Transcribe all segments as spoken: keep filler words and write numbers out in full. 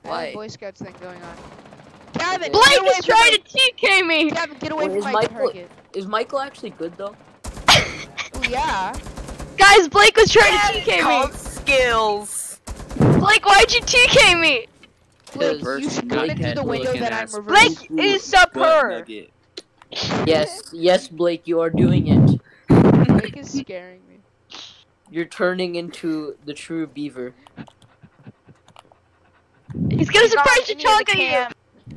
I Why? have a Boy Scouts thing going on. Gavin, Blake get away is from trying my... to T K me! Gavin, get away Wait, from is my Michael- target. Is Michael actually good though? Oh, yeah. Guys, Blake was trying to T It's K me! called skills. Blake, why'd you T K me? Blake, Because you should Blake come into is the window looking that ass I'm reversing. Blake is super! Yes, yes, Blake, you are doing it. Blake is scaring me. You're turning into the true beaver. He's gonna He's not surprise the near the chunk of you! cam.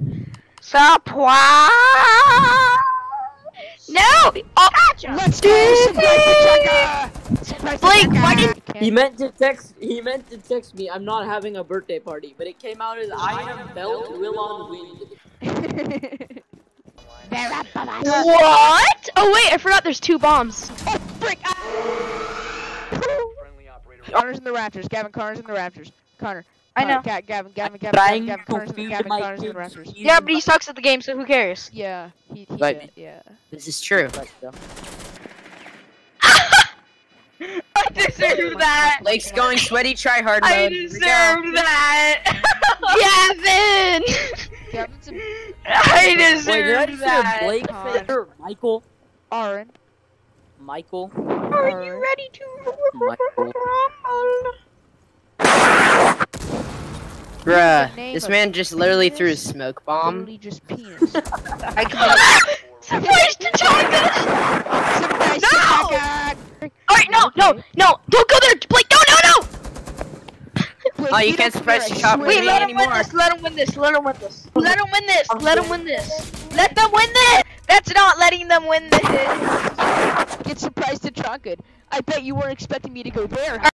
Surprise! No! Oh, Let's go! Surprise the chugga! Surprise the Blake, chugga! why did- He meant to text. He meant to text me. I'm not having a birthday party, but it came out as I am belt will on wind. What? Oh wait, I forgot there's two bombs. Oh, frick! Ah! Connor's in the rafters. Gavin, Connor's in the rafters. Connor. I know. Conor, Ga Gavin, Gavin, Gavin, Trying Gavin, Gavin, to Connor's in the feed Gavin, my Connor's in the kids. rafters. Yeah, but he sucks at the game, so who cares? Yeah, he, he Right. did, yeah. This is true. I deserve that. Blake's going sweaty try hard mode. I Here we go. deserve that. Gavin. Gavin's a I Wait, did I deserve just say that. Blake Connor. or Michael? Aaron. Michael. Are you ready to Michael. rumble? Bruh, name this of man just literally penis? threw a smoke bomb. Literally just penis. I can't. Surprise to Tonga! Surprise No! chugga! Alright, no, no, no! Don't go there! Blake, no, no, no! Blake, Oh, you don't can't come here, surprise I the shot swear with Wait, me to let God. him win anymore. this, let him win this, let him win this. Let him win this, let him win this. Let them win this! That's not letting them win this. Get surprised to Chonka. I bet you weren't expecting me to go there.